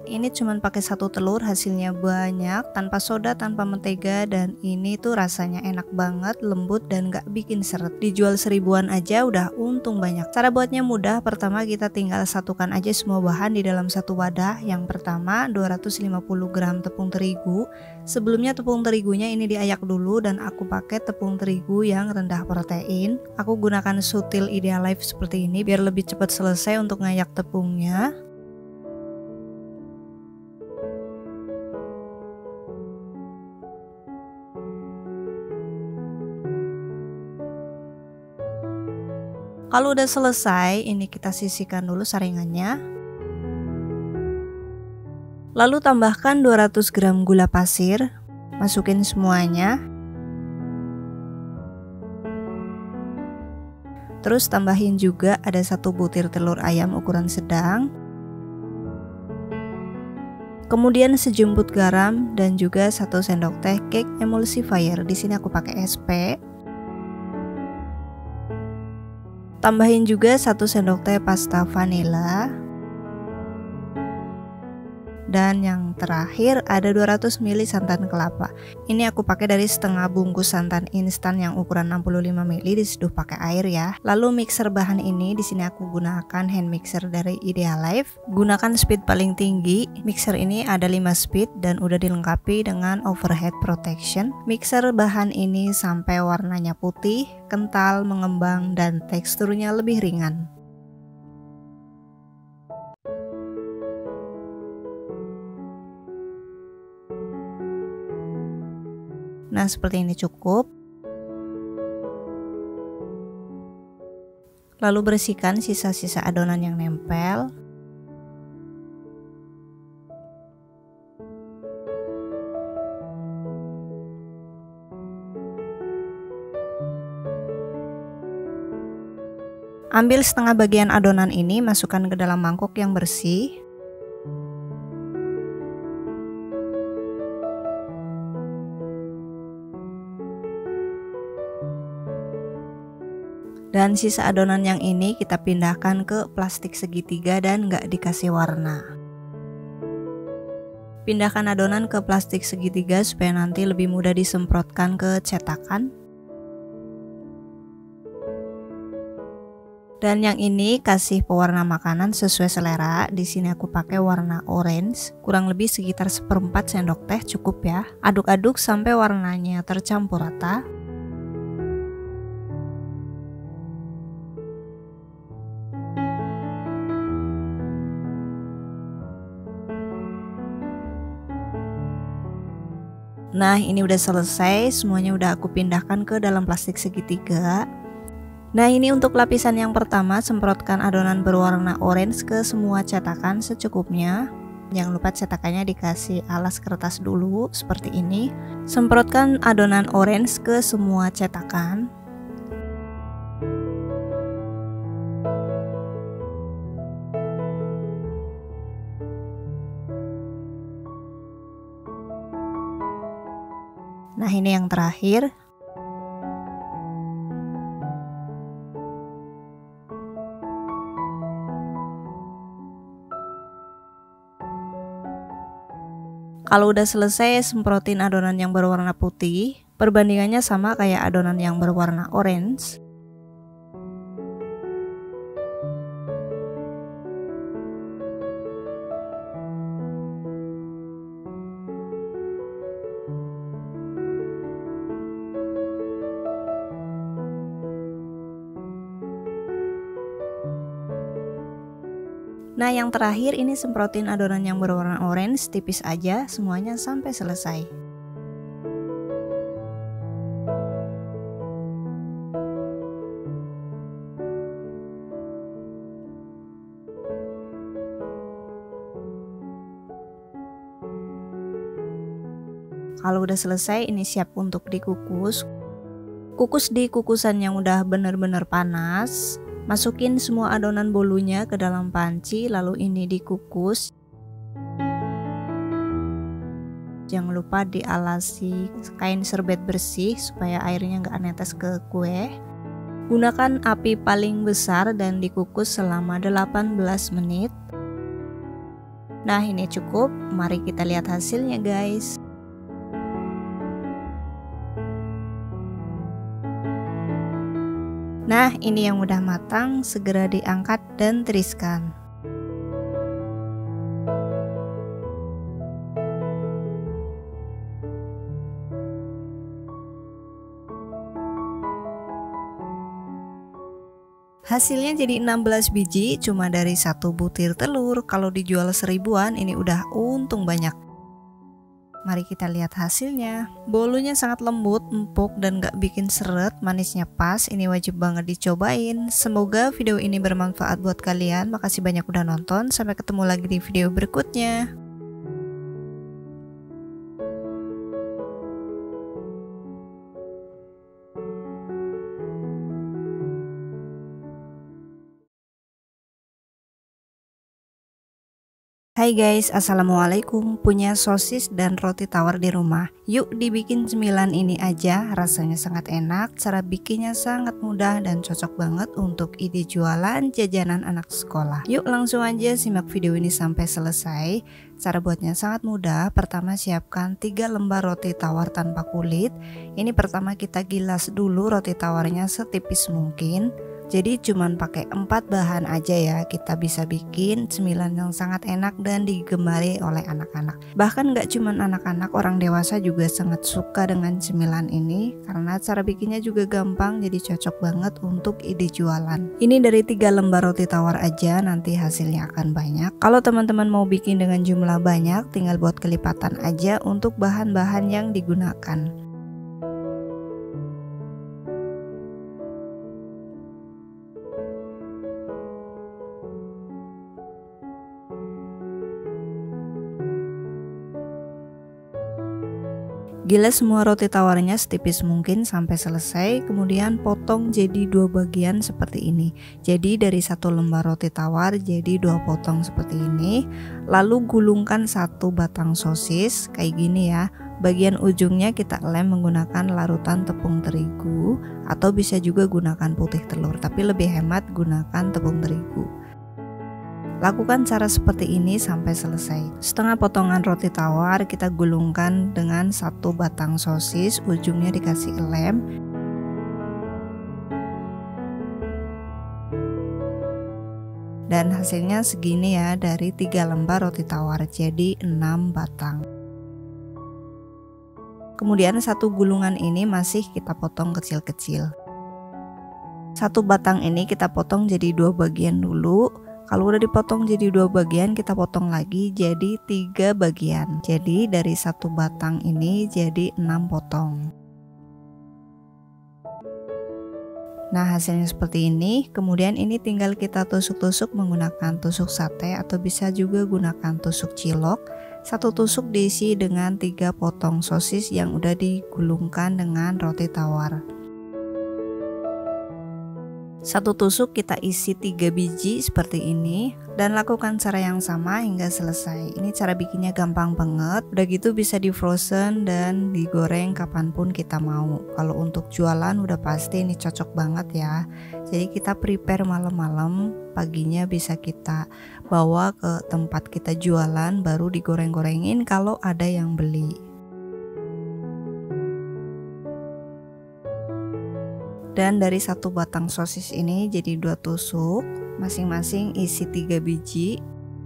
Ini cuman pakai 1 telur, hasilnya banyak, tanpa soda, tanpa mentega, dan ini tuh rasanya enak banget, lembut dan gak bikin seret. Dijual 1000-an aja udah untung banyak. Cara buatnya mudah. Pertama kita tinggal satukan aja semua bahan di dalam satu wadah. Yang pertama 250 gram tepung terigu. Sebelumnya tepung terigunya ini diayak dulu dan aku pakai tepung terigu yang rendah protein. Aku gunakan Sutil Idealife seperti ini biar lebih cepat selesai untuk ngayak tepungnya. Kalau udah selesai, ini kita sisihkan dulu saringannya. Lalu tambahkan 200 gram gula pasir, masukin semuanya. Terus tambahin juga ada 1 butir telur ayam ukuran sedang. Kemudian sejumput garam dan juga 1 sendok teh cake emulsifier. Di sini aku pakai SP. Tambahin juga 1 sendok teh pasta vanila. Dan yang terakhir ada 200 ml santan kelapa. Ini aku pakai dari setengah bungkus santan instan yang ukuran 65 ml, diseduh pakai air ya. Lalu mixer bahan ini di sini aku gunakan hand mixer dari Idealife. Gunakan speed paling tinggi. Mixer ini ada 5 speed dan udah dilengkapi dengan overhead protection. Mixer bahan ini sampai warnanya putih, kental, mengembang dan teksturnya lebih ringan. Nah, seperti ini cukup. Lalu bersihkan sisa-sisa adonan yang nempel. Ambil setengah bagian adonan ini, masukkan ke dalam mangkok yang bersih. Dan sisa adonan yang ini kita pindahkan ke plastik segitiga dan nggak dikasih warna. Pindahkan adonan ke plastik segitiga supaya nanti lebih mudah disemprotkan ke cetakan. Dan yang ini kasih pewarna makanan sesuai selera. Di sini aku pakai warna orange, kurang lebih sekitar 1/4 sendok teh cukup ya. Aduk-aduk sampai warnanya tercampur rata. Nah, ini udah selesai, semuanya udah aku pindahkan ke dalam plastik segitiga. Nah, ini untuk lapisan yang pertama, semprotkan adonan berwarna orange ke semua cetakan secukupnya. Jangan lupa cetakannya dikasih alas kertas dulu, seperti ini. Semprotkan adonan orange ke semua cetakan. Nah, ini yang terakhir. Kalau udah selesai, semprotin adonan yang berwarna putih. Perbandingannya sama kayak adonan yang berwarna orange. Nah, yang terakhir ini semprotin adonan yang berwarna orange tipis aja semuanya sampai selesai. Kalau udah selesai, ini siap untuk dikukus. Kukus di kukusan yang udah bener-bener panas. Masukin semua adonan bolunya ke dalam panci, lalu ini dikukus. Jangan lupa dialasi kain serbet bersih supaya airnya nggak netes ke kue. Gunakan api paling besar dan dikukus selama 18 menit. Nah, ini cukup. Mari kita lihat hasilnya, guys. Nah, ini yang udah matang, segera diangkat dan tiriskan. Hasilnya jadi 16 biji cuma dari satu butir telur. Kalau dijual 1000-an ini udah untung banyak. Mari kita lihat hasilnya. Bolunya sangat lembut, empuk, dan gak bikin seret, manisnya pas. Ini wajib banget dicobain. Semoga video ini bermanfaat buat kalian. Makasih banyak udah nonton. Sampai ketemu lagi di video berikutnya. Hai guys, assalamualaikum. Punya sosis dan roti tawar di rumah. Yuk dibikin cemilan ini aja. Rasanya sangat enak, cara bikinnya sangat mudah dan cocok banget untuk ide jualan jajanan anak sekolah. Yuk langsung aja simak video ini sampai selesai. Cara buatnya sangat mudah. Pertama, siapkan 3 lembar roti tawar tanpa kulit. Ini pertama kita gilas dulu roti tawarnya setipis mungkin. Jadi cuman pakai 4 bahan aja ya, kita bisa bikin cemilan yang sangat enak dan digemari oleh anak-anak. Bahkan gak cuman anak-anak, orang dewasa juga sangat suka dengan cemilan ini karena cara bikinnya juga gampang, jadi cocok banget untuk ide jualan. Ini dari 3 lembar roti tawar aja, nanti hasilnya akan banyak. Kalau teman-teman mau bikin dengan jumlah banyak, tinggal buat kelipatan aja untuk bahan-bahan yang digunakan. Gilas semua roti tawarnya setipis mungkin sampai selesai, kemudian potong jadi 2 bagian seperti ini. Jadi dari 1 lembar roti tawar jadi 2 potong seperti ini. Lalu gulungkan 1 batang sosis kayak gini ya. Bagian ujungnya kita lem menggunakan larutan tepung terigu atau bisa juga gunakan putih telur, tapi lebih hemat gunakan tepung terigu. Lakukan cara seperti ini sampai selesai. Setengah potongan roti tawar kita gulungkan dengan 1 batang sosis, ujungnya dikasih lem. Dan hasilnya segini ya, dari 3 lembar roti tawar jadi 6 batang. Kemudian 1 gulungan ini masih kita potong kecil-kecil. 1 batang ini kita potong jadi 2 bagian dulu. Kalau udah dipotong jadi 2 bagian, kita potong lagi jadi 3 bagian. Jadi dari 1 batang ini jadi 6 potong. Nah, hasilnya seperti ini. Kemudian ini tinggal kita tusuk-tusuk menggunakan tusuk sate atau bisa juga gunakan tusuk cilok. 1 tusuk diisi dengan 3 potong sosis yang udah digulungkan dengan roti tawar. 1 tusuk kita isi 3 biji seperti ini dan lakukan cara yang sama hingga selesai. Ini cara bikinnya gampang banget. Udah gitu bisa di frozen dan digoreng kapanpun kita mau. Kalau untuk jualan udah pasti ini cocok banget ya. Jadi kita prepare malam-malam, paginya bisa kita bawa ke tempat kita jualan, baru digoreng-gorengin kalau ada yang beli. Dan dari 1 batang sosis ini jadi 2 tusuk, masing-masing isi 3 biji.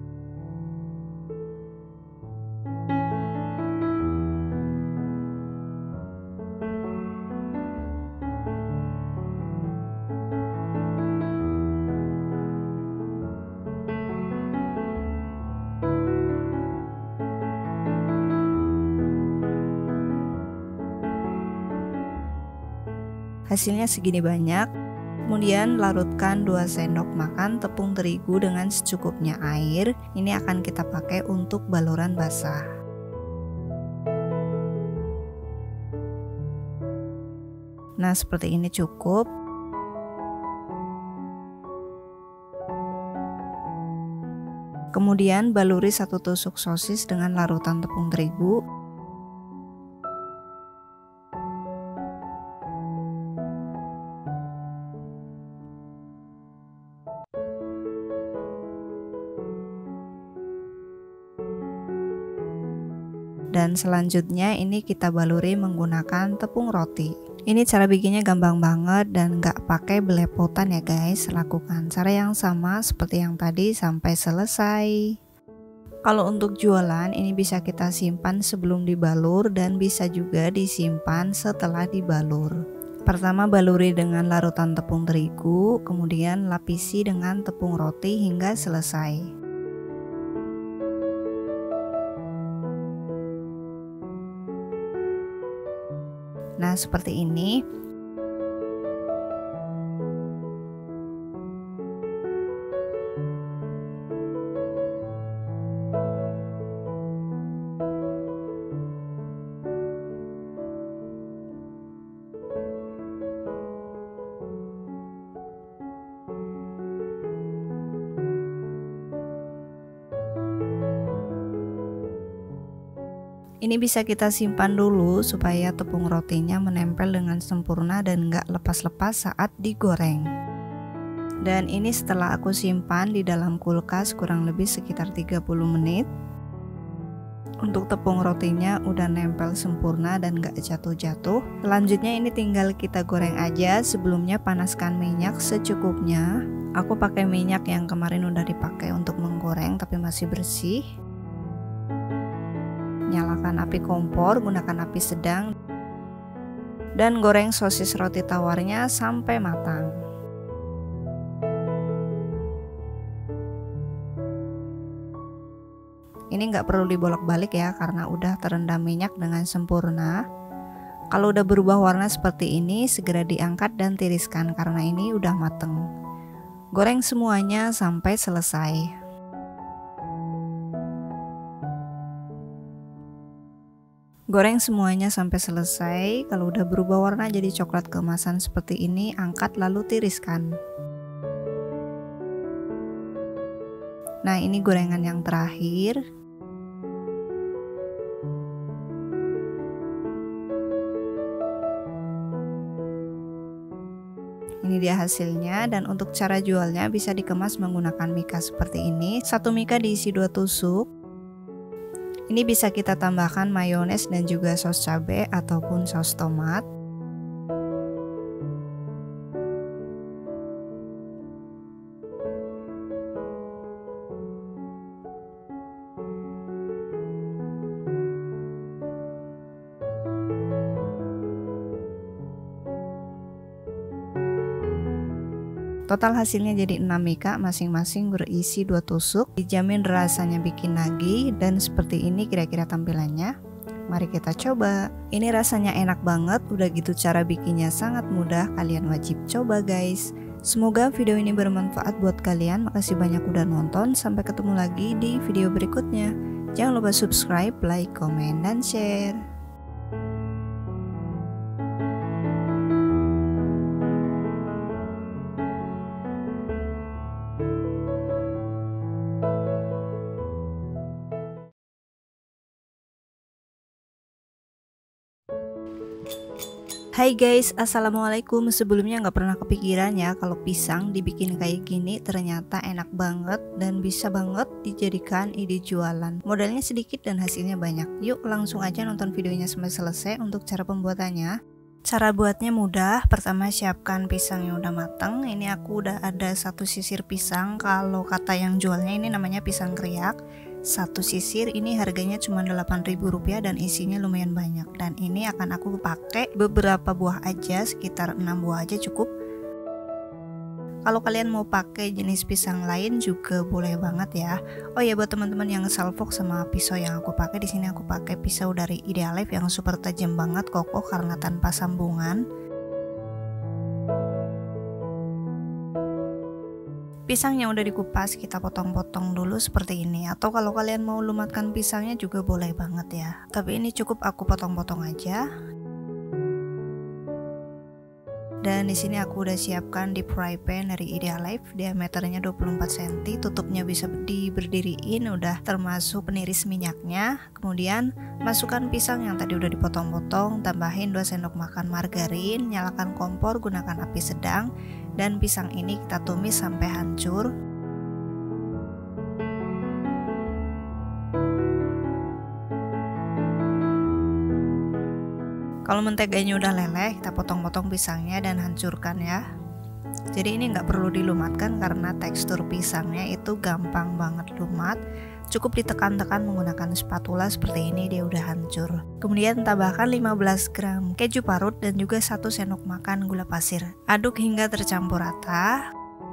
Hasilnya segini banyak. Kemudian larutkan 2 sendok makan tepung terigu dengan secukupnya air. Ini akan kita pakai untuk baluran basah. Nah, seperti ini cukup. Kemudian baluri 1 tusuk sosis dengan larutan tepung terigu. Dan selanjutnya ini kita baluri menggunakan tepung roti. Ini cara bikinnya gampang banget dan nggak pakai belepotan ya guys. Lakukan cara yang sama seperti yang tadi sampai selesai. Kalau untuk jualan ini bisa kita simpan sebelum dibalur dan bisa juga disimpan setelah dibalur. Pertama baluri dengan larutan tepung terigu, kemudian lapisi dengan tepung roti hingga selesai. Nah, seperti ini. Ini bisa kita simpan dulu supaya tepung rotinya menempel dengan sempurna dan nggak lepas-lepas saat digoreng. Dan ini setelah aku simpan di dalam kulkas kurang lebih sekitar 30 menit. Untuk tepung rotinya udah nempel sempurna dan nggak jatuh-jatuh. Selanjutnya ini tinggal kita goreng aja. Sebelumnya panaskan minyak secukupnya. Aku pakai minyak yang kemarin udah dipakai untuk menggoreng tapi masih bersih. Nyalakan api kompor, gunakan api sedang, dan goreng sosis roti tawarnya sampai matang. Ini nggak perlu dibolak-balik ya, karena udah terendam minyak dengan sempurna. Kalau udah berubah warna seperti ini, segera diangkat dan tiriskan karena ini udah mateng. Goreng semuanya sampai selesai. Goreng semuanya sampai selesai. Kalau udah berubah warna jadi coklat keemasan seperti ini, angkat lalu tiriskan. Nah, ini gorengan yang terakhir. Ini dia hasilnya, dan untuk cara jualnya bisa dikemas menggunakan mika seperti ini. Satu mika diisi 2 tusuk. Ini bisa kita tambahkan mayones dan juga saus cabai ataupun saus tomat. Total hasilnya jadi 6 mika, masing-masing berisi 2 tusuk. Dijamin rasanya bikin nagih, dan seperti ini kira-kira tampilannya. Mari kita coba. Ini rasanya enak banget, udah gitu cara bikinnya sangat mudah, kalian wajib coba guys. Semoga video ini bermanfaat buat kalian. Makasih banyak udah nonton, sampai ketemu lagi di video berikutnya. Jangan lupa subscribe, like, komen, dan share. Hai guys, assalamualaikum. Sebelumnya nggak pernah kepikiran ya kalau pisang dibikin kayak gini, ternyata enak banget dan bisa banget dijadikan ide jualan. Modalnya sedikit dan hasilnya banyak. Yuk langsung aja nonton videonya sampai selesai. Untuk cara pembuatannya, cara buatnya mudah. Pertama siapkan pisang yang udah matang. Ini aku udah ada 1 sisir pisang. Kalau kata yang jualnya ini namanya pisang kriak. 1 sisir ini harganya cuma Rp8.000 dan isinya lumayan banyak. Dan ini akan aku pakai beberapa buah aja, sekitar 6 buah aja cukup. Kalau kalian mau pakai jenis pisang lain juga boleh banget ya. Oh ya, buat teman-teman yang salfok sama pisau yang aku pakai, di sini aku pakai pisau dari Idealife yang super tajam banget, kokoh karena tanpa sambungan. Pisang yang udah dikupas kita potong-potong dulu seperti ini, atau kalau kalian mau lumatkan pisangnya juga boleh banget ya. Tapi ini cukup aku potong-potong aja. Dan di sini aku udah siapkan deep fry pan dari Idealife, diameternya 24 cm, tutupnya bisa diberdiriin, udah termasuk peniris minyaknya. Kemudian masukkan pisang yang tadi udah dipotong-potong, tambahin 2 sendok makan margarin, nyalakan kompor, gunakan api sedang, dan pisang ini kita tumis sampai hancur. Kalau menteganya udah leleh, kita potong-potong pisangnya dan hancurkan ya. Jadi ini nggak perlu dilumatkan karena tekstur pisangnya itu gampang banget lumat. Cukup ditekan-tekan menggunakan spatula seperti ini, dia udah hancur. Kemudian tambahkan 15 gram keju parut dan juga 1 sendok makan gula pasir. Aduk hingga tercampur rata.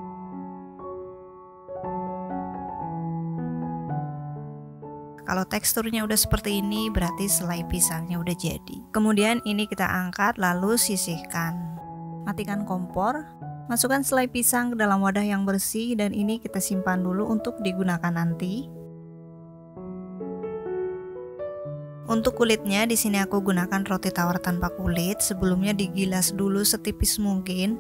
Kalau teksturnya udah seperti ini berarti selai pisangnya udah jadi. Kemudian ini kita angkat lalu sisihkan. Matikan kompor, masukkan selai pisang ke dalam wadah yang bersih dan ini kita simpan dulu untuk digunakan nanti. Untuk kulitnya di sini aku gunakan roti tawar tanpa kulit. Sebelumnya digilas dulu setipis mungkin.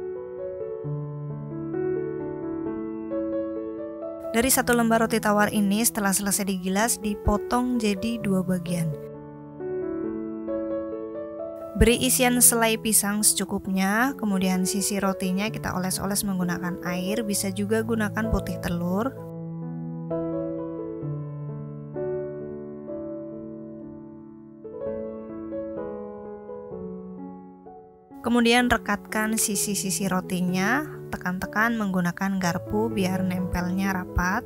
Dari 1 lembar roti tawar ini setelah selesai digilas dipotong jadi 2 bagian. Beri isian selai pisang secukupnya, kemudian sisi rotinya kita oles-oles menggunakan air, bisa juga gunakan putih telur. Kemudian rekatkan sisi-sisi rotinya, tekan-tekan menggunakan garpu biar nempelnya rapat.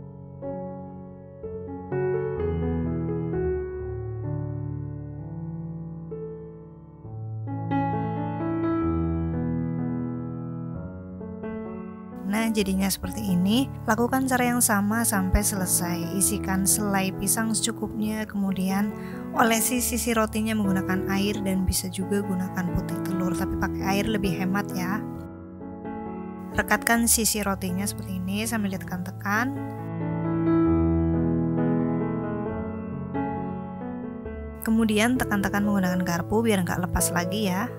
Nah, jadinya seperti ini. Lakukan cara yang sama sampai selesai. Isikan selai pisang secukupnya, kemudian olesi sisi rotinya menggunakan air dan bisa juga gunakan putih telur, tapi pakai air lebih hemat ya. Rekatkan sisi rotinya seperti ini sambil ditekan-tekan. Kemudian tekan-tekan menggunakan garpu biar nggak lepas lagi ya.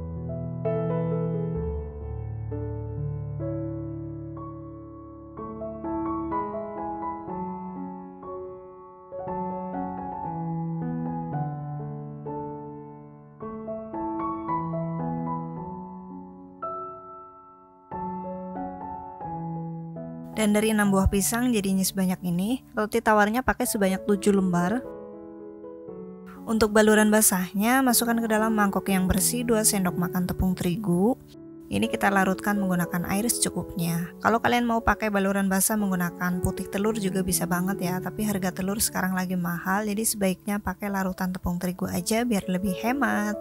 Dan dari 6 buah pisang jadinya sebanyak ini. Roti tawarnya pakai sebanyak 7 lembar. Untuk baluran basahnya masukkan ke dalam mangkok yang bersih 2 sendok makan tepung terigu. Ini kita larutkan menggunakan air secukupnya. Kalau kalian mau pakai baluran basah menggunakan putih telur juga bisa banget ya, tapi harga telur sekarang lagi mahal, jadi sebaiknya pakai larutan tepung terigu aja biar lebih hemat.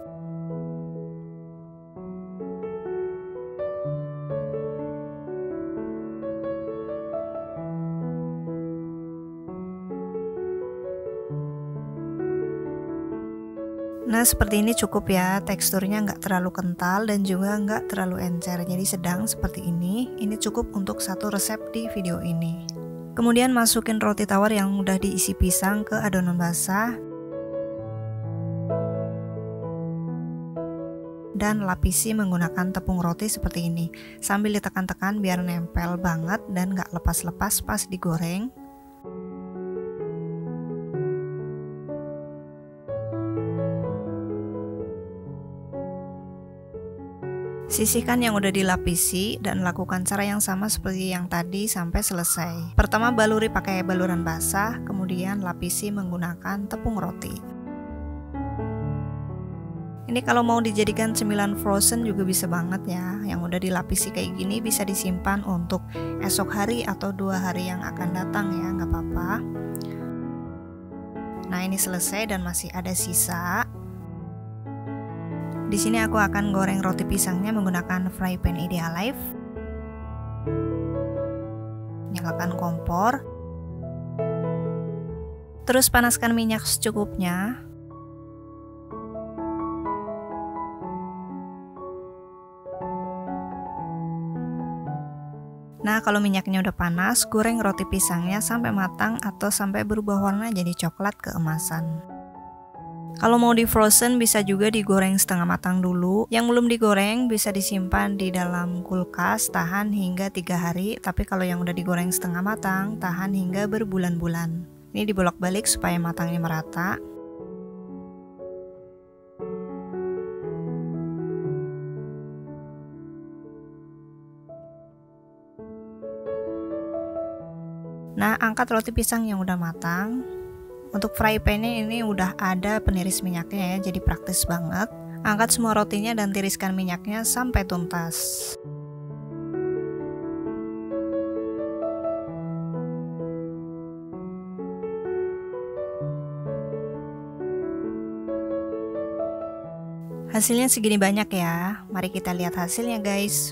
Nah, seperti ini cukup ya, teksturnya nggak terlalu kental dan juga nggak terlalu encer, jadi sedang seperti ini. Ini cukup untuk 1 resep di video ini. Kemudian masukin roti tawar yang udah diisi pisang ke adonan basah dan lapisi menggunakan tepung roti seperti ini, sambil ditekan-tekan biar nempel banget dan nggak lepas-lepas pas digoreng. Sisihkan yang udah dilapisi dan lakukan cara yang sama seperti yang tadi sampai selesai. Pertama baluri pakai baluran basah, kemudian lapisi menggunakan tepung roti. Ini kalau mau dijadikan cemilan frozen juga bisa banget ya. Yang udah dilapisi kayak gini bisa disimpan untuk esok hari atau 2 hari yang akan datang ya, nggak apa-apa. Nah, ini selesai dan masih ada sisa. Di sini aku akan goreng roti pisangnya menggunakan fry pan Idealife. Nyalakan kompor. Terus panaskan minyak secukupnya. Nah, kalau minyaknya udah panas, goreng roti pisangnya sampai matang atau sampai berubah warna jadi coklat keemasan. Kalau mau di frozen bisa juga digoreng setengah matang dulu. Yang belum digoreng bisa disimpan di dalam kulkas tahan hingga 3 hari. Tapi kalau yang udah digoreng setengah matang tahan hingga berbulan-bulan. Ini dibolak-balik supaya matangnya merata. Nah, angkat roti pisang yang udah matang. Untuk fry pan-nya ini udah ada peniris minyaknya ya, jadi praktis banget. Angkat semua rotinya dan tiriskan minyaknya sampai tuntas. Hasilnya segini banyak ya. Mari kita lihat hasilnya guys.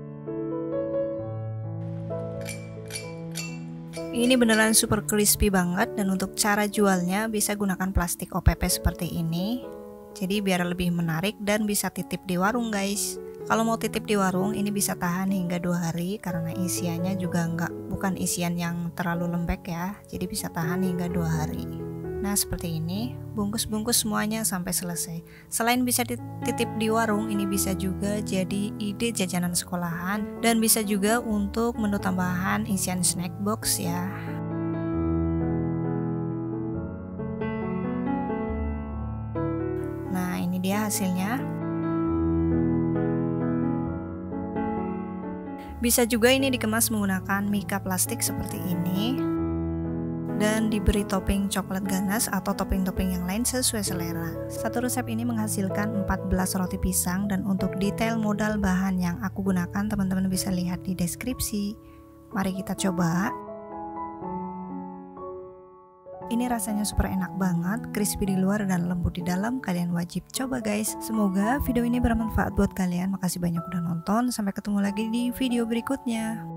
Ini beneran super crispy banget, dan untuk cara jualnya bisa gunakan plastik OPP seperti ini. Jadi biar lebih menarik dan bisa titip di warung guys. Kalau mau titip di warung ini bisa tahan hingga 2 hari karena isiannya juga bukan isian yang terlalu lembek ya. Jadi bisa tahan hingga 2 hari. Nah seperti ini, bungkus-bungkus semuanya sampai selesai. Selain bisa dititip di warung, ini bisa juga jadi ide jajanan sekolahan dan bisa juga untuk menu tambahan isian snack box ya. Nah ini dia hasilnya. Bisa juga ini dikemas menggunakan mika plastik seperti ini dan diberi topping coklat ganas atau topping-topping yang lain sesuai selera. Satu resep ini menghasilkan 14 roti pisang, dan untuk detail modal bahan yang aku gunakan teman-teman bisa lihat di deskripsi. Mari kita coba. Ini rasanya super enak banget, crispy di luar dan lembut di dalam. Kalian wajib coba guys. Semoga video ini bermanfaat buat kalian. Makasih banyak udah nonton. Sampai ketemu lagi di video berikutnya.